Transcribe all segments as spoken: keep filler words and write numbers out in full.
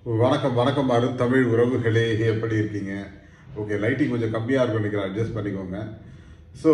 வணக்கம் வணக்கம் அருண் தமிழ் உறவுகளே, எப்படி இருக்கீங்க? ஓகே, லைட்டிங் கொஞ்சம் கம்மியாக இருக்கும் நினைக்கிறேன், அட்ஜஸ்ட் பண்ணிக்கோங்க. ஸோ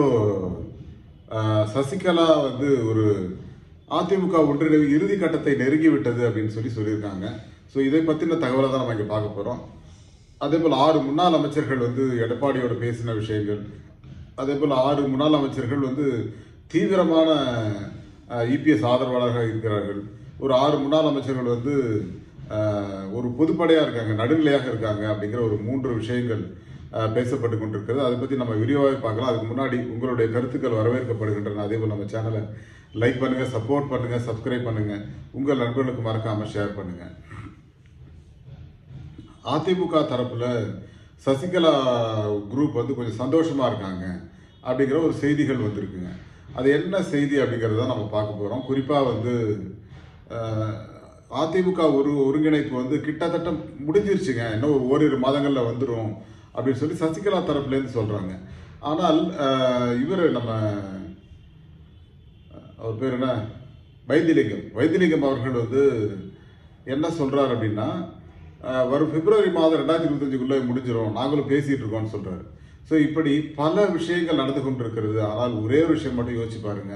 சசிகலா வந்து ஒரு அதிமுக ஒன்றிணைவு இறுதி கட்டத்தை நெருங்கி விட்டது அப்படின்னு சொல்லி சொல்லியிருக்காங்க. ஸோ இதை பற்றின தகவலை தான் நம்ம இங்கே பார்க்க போகிறோம். அதே போல் ஆறு முன்னாள் அமைச்சர்கள் வந்து எடப்பாடியோட பேசின விஷயங்கள், அதே போல் ஆறு முன்னாள் அமைச்சர்கள் வந்து தீவிரமான இபிஎஸ் ஆதரவாளராக இருக்கிறார்கள். ஒரு ஆறு முன்னாள் அமைச்சர்கள் வந்து ஒரு பொதுப்படையாக இருக்காங்க, நடுநிலையாக இருக்காங்க அப்படிங்கிற ஒரு மூன்று விஷயங்கள் பேசப்பட்டு கொண்டிருக்கிறது. அதை பற்றி நம்ம விரிவாக பார்க்கலாம். அதுக்கு முன்னாடி உங்களுடைய கருத்துக்கள் வரவேற்கப்படுகின்றன. அதே போல் நம்ம சேனலை லைக் பண்ணுங்கள், சப்போர்ட் பண்ணுங்கள், சப்ஸ்கிரைப் பண்ணுங்கள், உங்கள் நண்பர்களுக்கு மறக்காமல் ஷேர் பண்ணுங்கள். அதிமுக தரப்பில் சசிகலா குரூப் வந்து கொஞ்சம் சந்தோஷமாக இருக்காங்க அப்படிங்கிற ஒரு செய்திகள் வந்திருக்குங்க. அது என்ன செய்தி அப்படிங்கிறத நம்ம பார்க்க போகிறோம். குறிப்பாக வந்து அதிமுக ஒரு ஒருங்கிணைப்பு வந்து கிட்டத்தட்ட முடிஞ்சிருச்சுங்க, இன்னும் ஒரு ஓரிரு மாதங்களில் வந்துடும் அப்படின்னு சொல்லி சசிகலா தரப்புலேருந்து சொல்கிறாங்க. ஆனால் இவர் நம்ம அவர் பேர் என்ன வைத்திலிங்கம் வைத்திலிங்கம் அவர்கள் வந்து என்ன சொல்கிறார் அப்படின்னா, வரும் பிப்ரவரி மாதம் ரெண்டாயிரத்தி இருபத்தஞ்சுக்குள்ளே முடிஞ்சிடும், நாங்களும் பேசிகிட்டு இருக்கோம்னு சொல்கிறாரு. ஸோ இப்படி பல விஷயங்கள் நடந்து கொண்டு இருக்கிறது. ஆனால் ஒரே ஒரு விஷயம் மட்டும் யோசிச்சு பாருங்க,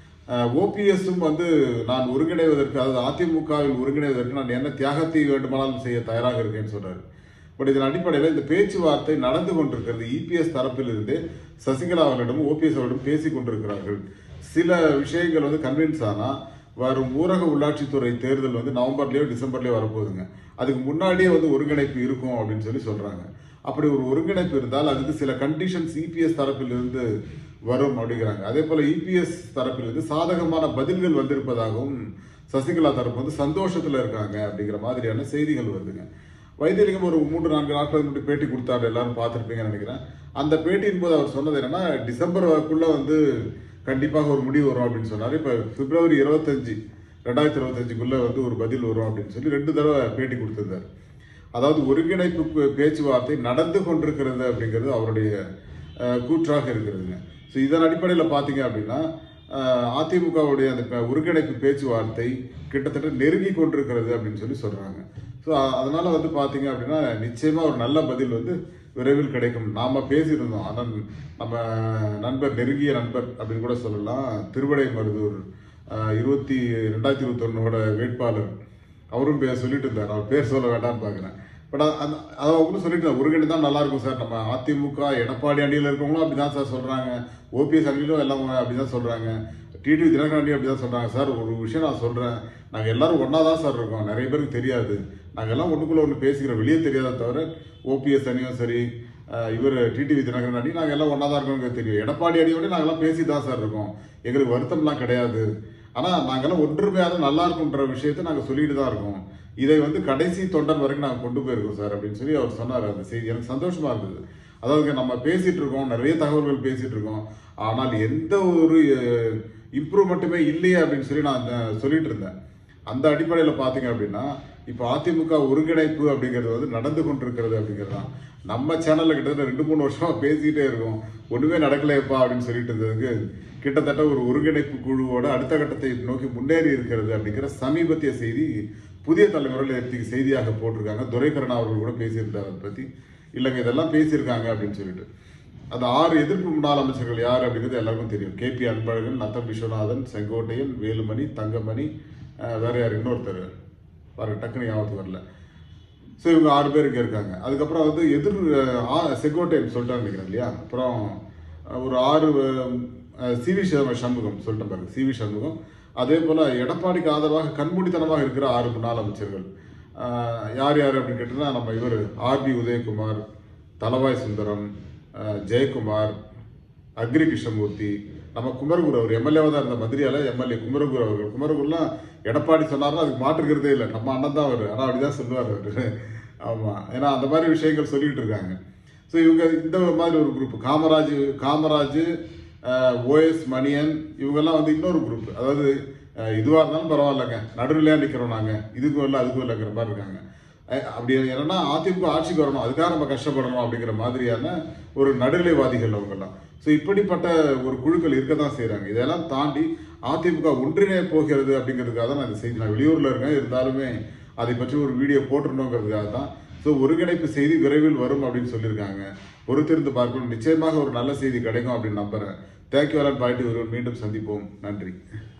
ஓபிஎஸும் வந்து நான் ஒருங்கிணைவதற்கு, அதாவது அதிமுகவில் ஒருங்கிணைவதற்கு நான் என்ன தியாகத்தை வேண்டுமானாலும் செய்ய தயாராக இருக்கேன்னு சொல்றாரு. பட் இதன் அடிப்படையில் இந்த பேச்சுவார்த்தை நடந்து கொண்டிருக்கிறது. இபிஎஸ் தரப்பிலிருந்து சசிகலா அவர்களிடம் ஓபிஎஸ் அவர்களிடம் பேசி கொண்டிருக்கிறார்கள். சில விஷயங்கள் வந்து கன்வின்ஸ் ஆனா வரும் ஊரக உள்ளாட்சித்துறை தேர்தல் வந்து நவம்பர்லயோ டிசம்பர்லயோ வரப்போகுதுங்க. அதுக்கு முன்னாடியே வந்து ஒருங்கிணைப்பு இருக்கும் அப்படின்னு சொல்லி சொல்றாங்க. அப்படி ஒரு ஒருங்கிணைப்பு இருந்தால் அதுக்கு சில கண்டிஷன்ஸ் இபிஎஸ் தரப்பிலிருந்து வரும் அப்படிங்கிறாங்க. அதே போல இபிஎஸ் தரப்பிலிருந்து சாதகமான பதில்கள் வந்திருப்பதாகவும் சசிகலா தரப்பு வந்து சந்தோஷத்துல இருக்காங்க அப்படிங்கிற மாதிரியான செய்திகள் வருதுங்க. வைத்திலிங்கம் ஒரு மூன்று நான்கு நாட்கள் முன்னாடி பேட்டி கொடுத்தாரு, எல்லாரும் பார்த்துருப்பீங்கன்னு நினைக்கிறேன். அந்த பேட்டியின் போது அவர் சொன்னது என்னன்னா, டிசம்பருக்குள்ள வந்து கண்டிப்பாக ஒரு முடிவு வரும் அப்படின்னு சொன்னாரு. இப்ப பிப்ரவரி இருபத்தஞ்சு ரெண்டாயிரத்தி இருபத்தஞ்சுக்குள்ள வந்து ஒரு பதில் வரும் அப்படின்னு சொல்லி ரெண்டு தடவை பேட்டி கொடுத்திருந்தாரு. அதாவது ஒருங்கிணைப்பு பேச்சுவார்த்தை நடந்து கொண்டிருக்கிறது அப்படிங்கிறது அவருடைய கூற்றாக இருக்கிறதுங்க. ஸோ இதன் அடிப்படையில் பார்த்தீங்க அப்படின்னா அதிமுகவுடைய அந்த ஒருங்கிணைப்பு பேச்சுவார்த்தை கிட்டத்தட்ட நெருங்கி கொண்டிருக்கிறது அப்படின்னு சொல்லி சொல்றாங்க. ஸோ அதனால வந்து பார்த்தீங்க அப்படின்னா நிச்சயமா ஒரு நல்ல பதில் வந்து விரைவில் கிடைக்கும். நாம பேசியிருந்தோம், ஆனால் நம்ம நண்பர், நெருங்கிய நண்பர் அப்படின்னு கூட சொல்லலாம், திருவடை மருதூர் இருபத்தி ரெண்டாயிரத்தி இருபத்தி ஒன்னோட வேட்பாளர், அவரும் பேர் சொல்லிட்டு இருந்தார். அவர் பேர் சொல்ல வேண்டாம்னு பார்க்குறேன். பட் அந்த அதை அவங்களும் சொல்லிட்டு ஒருங்கிணைப்பு தான் நல்லா இருக்கும் சார், நம்ம அதிமுக எடப்பாடி அணியில் இருக்கவங்களும் அப்படிதான் சார் சொல்றாங்க, ஓபிஎஸ் அணியிலும் எல்லாம் அப்படிதான் சொல்றாங்க, டிடிவி தினகரன் அணி அப்படிதான் சொல்றாங்க. சார் ஒரு விஷயம் நான் சொல்றேன், நாங்கள் எல்லாரும் ஒன்னா தான் சார் இருக்கோம், நிறைய பேருக்கு தெரியாது, நாங்கள் எல்லாம் ஒன்றுக்குள்ள ஒன்று பேசிக்கிறோம், வெளியே தெரியாத தவிர ஓபிஎஸ் அணியும் சரி, இவர் டிடிவி தினகரன் அணி நாங்கள் எல்லாம் ஒன்னா தான் இருக்கோம் தெரியும். எடப்பாடி அணியோட நாங்கெல்லாம் பேசி தான் சார் இருக்கோம், எங்களுக்கு வருத்தம்லாம் கிடையாது. ஆனால் நாங்கெல்லாம் ஒன்றுமையாக நல்லா இருக்குன்ற விஷயத்தை நாங்கள் சொல்லிட்டு தான் இருக்கோம். இதை வந்து கடைசி தொண்டன் வரைக்கும் நாங்கள் கொண்டு போயிருக்கோம் சார் அப்படின்னு சொல்லி அவர் சொன்னார். அந்த செய்தி எனக்கு சந்தோஷமா இருந்தது. அதாவது நம்ம பேசிட்டு இருக்கோம், நிறைய தகவல்கள் பேசிட்டு இருக்கோம், ஆனால் எந்த ஒரு இம்ப்ரூவ்மெண்ட்டுமே இல்லையே அப்படின்னு சொல்லி நான் சொல்லிட்டு இருந்தேன். அந்த அடிப்படையில் பார்த்தீங்க அப்படின்னா இப்போ அதிமுக ஒருங்கிணைப்பு அப்படிங்கிறது வந்து நடந்து கொண்டிருக்கிறது அப்படிங்கிறது தான். நம்ம சேனல்ல கிட்டத்தட்ட ரெண்டு மூணு வருஷமா பேசிக்கிட்டே இருக்கோம், ஒண்ணுமே நடக்கலையப்பா அப்படின்னு சொல்லிட்டு இருந்ததுக்கு கிட்டத்தட்ட ஒரு ஒருங்கிணைப்பு குழுவோட அடுத்த கட்டத்தை நோக்கி முன்னேறி இருக்கிறது அப்படிங்கிற சமீபத்திய செய்தி புதிய தலைமுறையில் எடுத்து செய்தியாக போட்டிருக்காங்க. துரைக்கரன் அவர்கள் கூட பேசியிருந்தார் அதை பத்தி. இல்லைங்க இதெல்லாம் பேசியிருக்காங்க அப்படின்னு சொல்லிட்டு. அந்த ஆறு எதிர்ப்பு முன்னாள் அமைச்சர்கள் யார் அப்படிங்கிறது எல்லாருக்கும் தெரியும். கே பி அன்பழகன், நத்தம் விஸ்வநாதன், செங்கோட்டையன், வேலுமணி, தங்கமணி, வேற யார் இன்னொருத்தர் பாருங்க டக்குனு ஞாபகத்துக்கு வரல. ஸோ இவங்க ஆறு பேர் இங்கே இருக்காங்க. அதுக்கப்புறம் வந்து எதிர் செங்கோட்டையன் சொல்லிட்டாங்க நினைக்கிறேன் இல்லையா. அப்புறம் ஒரு ஆறு சி வி சண்முகம் சொல்லிட்டேன் பாருங்க, சி வி சண்முகம். அதே போல எடப்பாடிக்கு ஆதரவாக கண்மூடித்தனமாக இருக்கிற ஆறு முன்னாள் அமைச்சர்கள் யார் யார் அப்படின்னு கேட்டீங்கன்னா, நம்ம இவர் ஆர் பி உதயகுமார், தலவாய் சுந்தரம், ஜெயக்குமார், அக்ரி கிருஷ்ணமூர்த்தி, நம்ம குமரகுரு, அவர் எம்எல்ஏவாக தான் இருந்த மதுரையால எம்எல்ஏ குமரகுரு அவர்கள். குமரகுருலாம் எடப்பாடி சொன்னார்னா அதுக்கு மாற்றுக்கிறதே இல்லை, நம்ம அண்ணன் தான் அவர், ஆனால் அப்படிதான் சொல்லுவார் அவர். ஆமா, ஏன்னா அந்த மாதிரி விஷயங்கள் சொல்லிட்டு இருக்காங்க. ஸோ இவங்க இந்த மாதிரி ஒரு குரூப், காமராஜ் காமராஜ் ஓஎஸ் மணியன், இவங்கெல்லாம் வந்து இன்னொரு குரூப். அதாவது இதுவாக இருந்தாலும் பரவாயில்லைங்க, நடுநிலையாக நிற்கிறோம் நாங்கள், இதுக்கும் இல்லை அதுக்கும் இல்லைங்கிற மாதிரி இருக்காங்க. அப்படி என்னன்னா அதிமுக ஆட்சிக்கு வரணும், அதுக்காக நம்ம கஷ்டப்படணும் அப்படிங்கிற மாதிரியான ஒரு நடுநிலைவாதிகள் அவங்கெல்லாம். ஸோ இப்படிப்பட்ட ஒரு குழுக்கள் இருக்க தான் செய்கிறாங்க. இதெல்லாம் தாண்டி அதிமுக ஒன்றிணைய போகிறது அப்படிங்கிறதுக்காக தான் நான் இந்த செய்தி, நான் வெளியூரில் இருக்கேன், இருந்தாலுமே அதை பற்றி ஒரு வீடியோ போட்டுருணுங்கிறதுக்காக தான். ஸோ ஒருங்கிணைப்பு செய்தி விரைவில் வரும் அப்படின்னு சொல்லியிருக்காங்க. பொறுத்திருந்து பார்க்கணும். நிச்சயமாக ஒரு நல்ல செய்தி கிடைக்கும் அப்படின்னு நம்புறேன். Thank you all point. மீண்டும் சந்திப்போம். நன்றி.